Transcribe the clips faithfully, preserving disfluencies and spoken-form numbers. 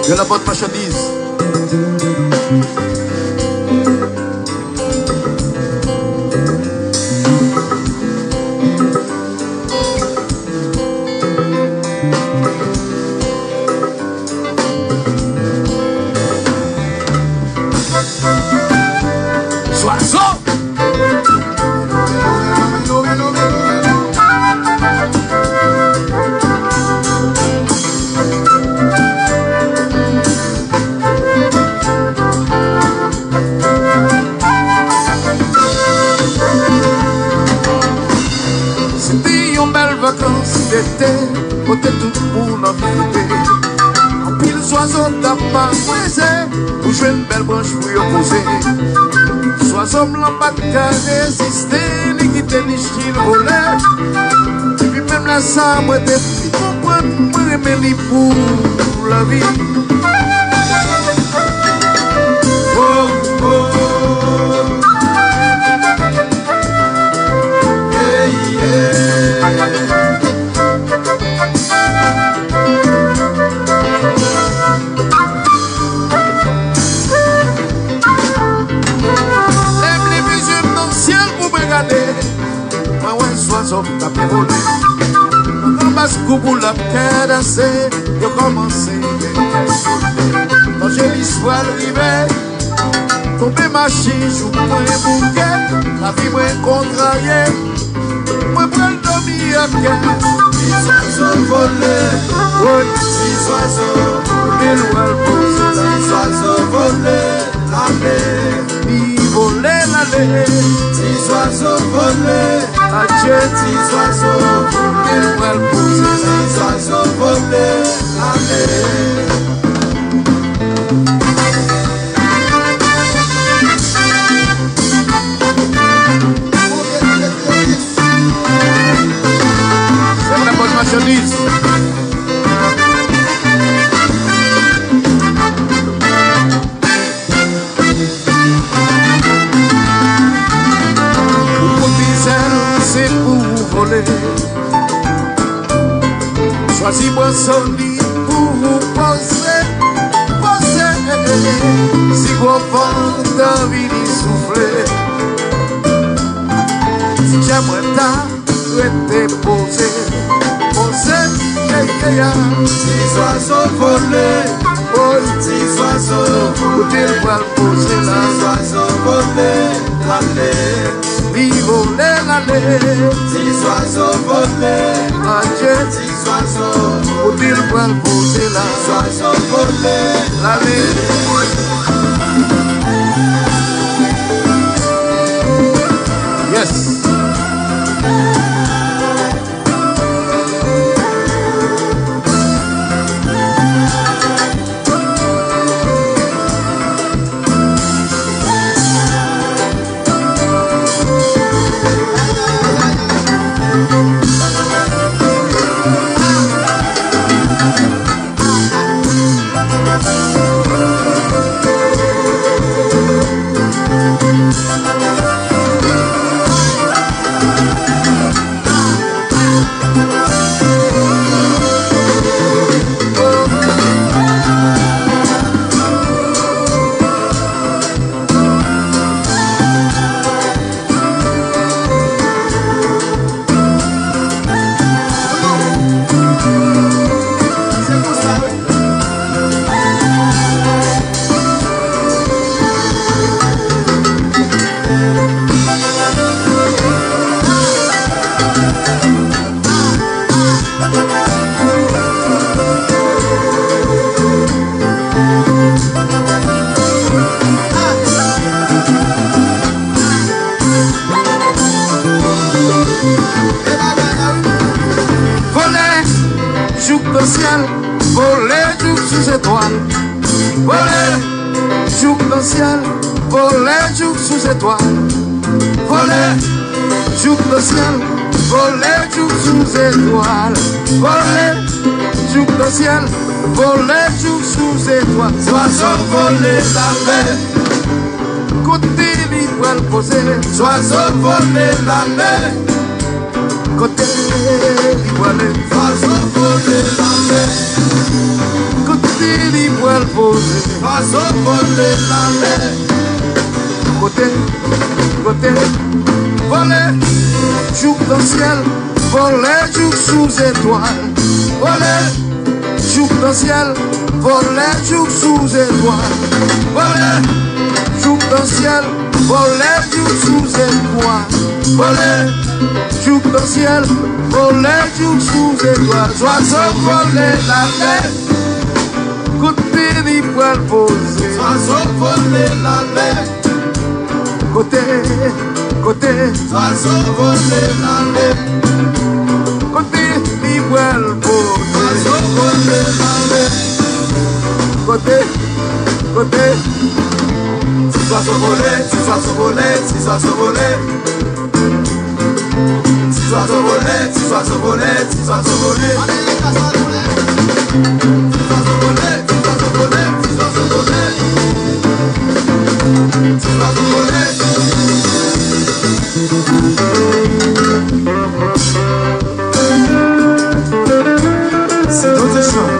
de la bonne marchandise. Côté tout pour nous visiter. En pile soiseau t'as pas coincé pour jouer une belle branche pour y opposer. Soiseau blanc pas qu'à résister, ni quitter ni ch'til voler. Et puis même là ça, moi t'es plus comprendre, moi aimer li pour la vie. Oh, oh. Yeah, yeah. Soiseau t'a volé, on passe pour la cadasser, de commencer. Quand j'ai l'histoire arrivée, tomber machine, joue pour un bouquet, la vie m'a contrariée, moi prends le demi à quai. Six oiseaux volés, oui, six oiseaux, les lois posent, six oiseaux volés, l'année, ils volaient l'année, six oiseaux volés. Adieu, six oiseaux, qu'ils veulent pousser, six oiseaux volés, allez. C'est la bonne marchandise. C'est pour voler. Choisis boisson pour vous poser, poser. Si vous vent d'envie d'y souffler, si j'aimerais ta rester posé, posé, yeah, yeah. Six oiseaux volés, oh, six oiseaux, où ils veulent poser là. Six oiseaux volés, l'année. Ils volaient l'année, six oiseaux volés, adieu, six oiseaux, où ils veulent poser là. Six oiseaux volés, l'année. Yes. Voler, ciel, voler joue sous étoiles, voler, joue dans ciel, voler joue sous étoiles, voler, joue dans ciel, voler joue sous étoiles, voler, joue dans ciel, voler joue sous étoiles, oiseau voler la mer, côté libre le poser, oiseau voler la mer. Côté libre, oiseau voler la mer. Côté libre, posé. Oiseau volé la mer. Côté, côté, volé, joue dans le ciel. Volé, joue sous étoile. Volé, joue dans le ciel. Volé, joue sous étoile. Volé, joue dans le ciel. Volé, joue sous étoile. Volé, joue dans le ciel. Volé, joue sous étoile. Oiseau volé la mer. Côté des poils posés. Oiseau volé la mer. Côté, côté, oiseau volé la mer. Côté des poils posés. Oiseau volé la mer. Côté, côté. Six oiseaux volés, six oiseaux volés, six oiseaux volés. Six oiseaux volés, six oiseaux volés, six oiseaux volés. Six oiseaux volés, six oiseaux volés, six oiseaux volés. Six oiseaux volés. C'est d'autres choses.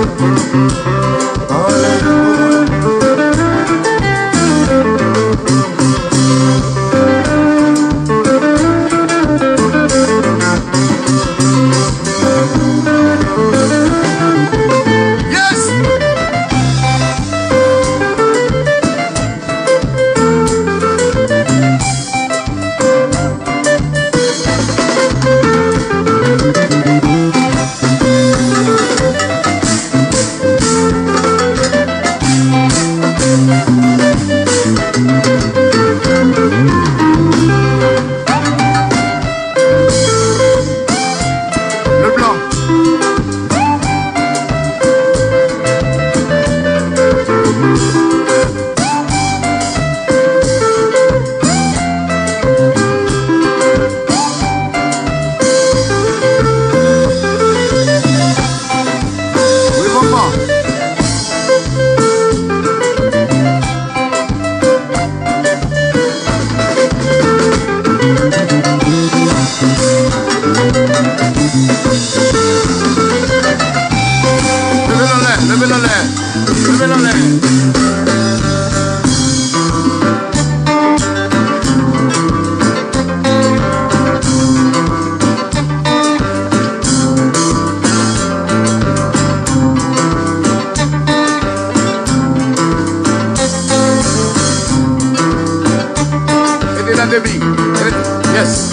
Yes.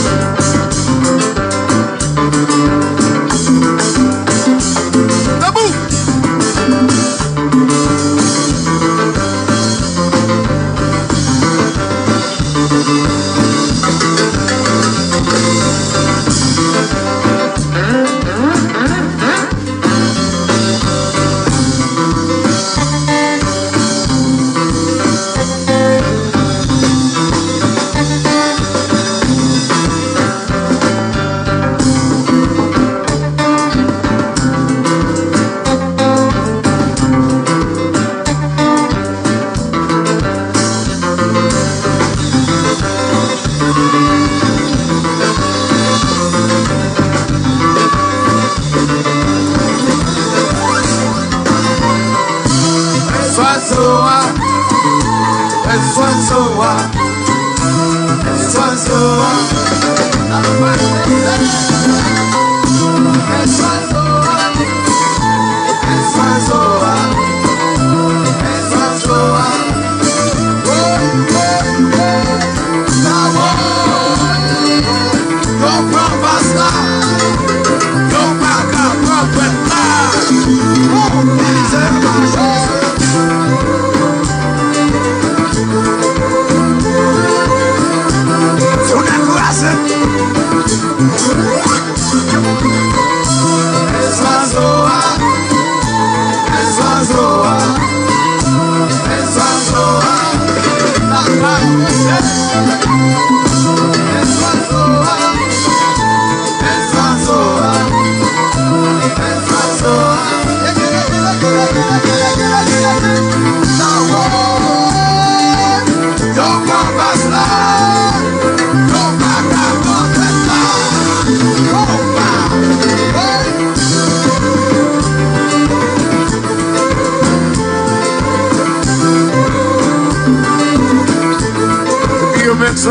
Debout. Una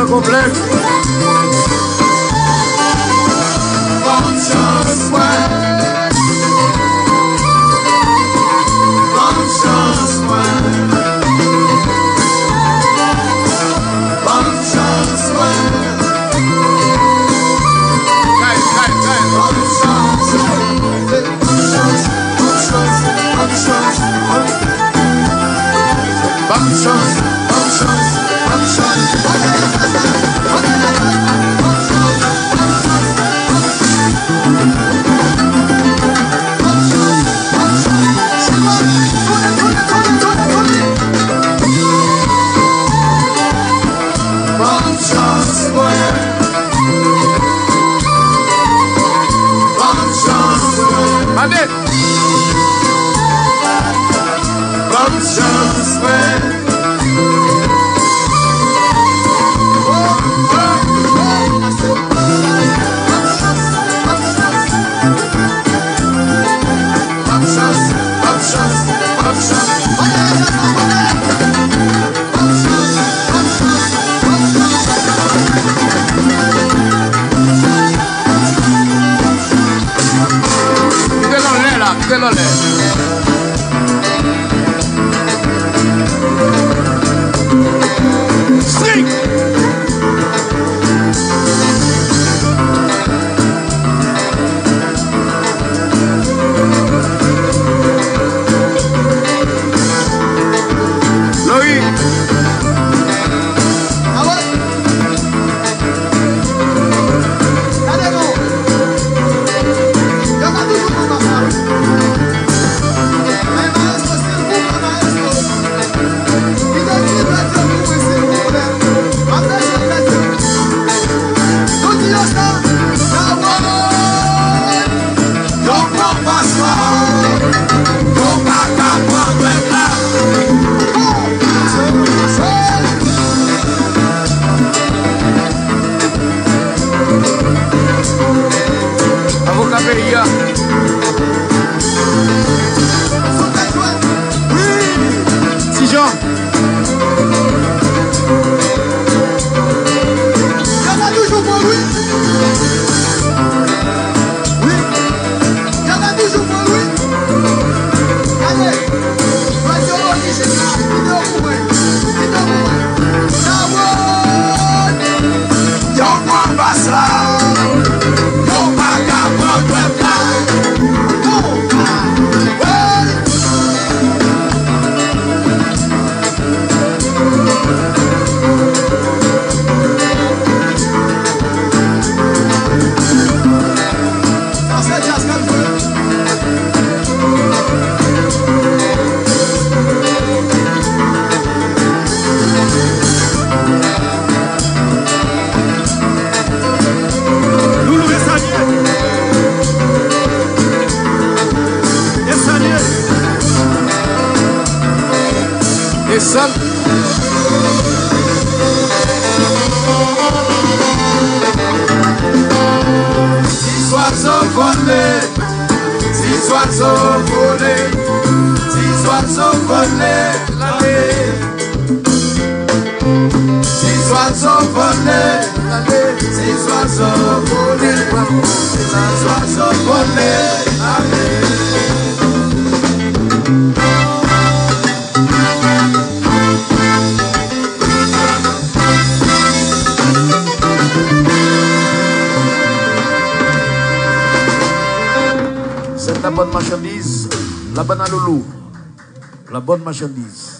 problème. Bonne chance, ouais. Bonne chance, ouais. Bonne chance, ouais. Bonne chance, bonne chance, bonne chance, bonne chance, bonne chance, bonne chance, bonne chance. Allez! Bonne chance, ouais. Oh, oh, oh. Bonne chance, bonne chance, bonne chance. Désolé. String. Loïc. Ah ouais. Allez bon. Il y en a toujours pour ma femme. Avocat Péria. Oui. Si Jean. Il y en a toujours pour lui. Oui. Il y en a toujours pour lui. Allez. Vas-y, on va dire, j'ai dit, vidéo pour moi. Vidéo pour moi. Nawon. Y'en prend pas ça. Y'en pas qu'à prendre le plat. Non. Ouais. Et ça. Si oiseaux volés, si oiseaux volés, si oiseaux volés, l'année. Si oiseaux volés, l'année. Si oiseaux volés, si oiseaux volés, l'année. C'est la bonne marchandise, la bonne à loulou, la bonne marchandise.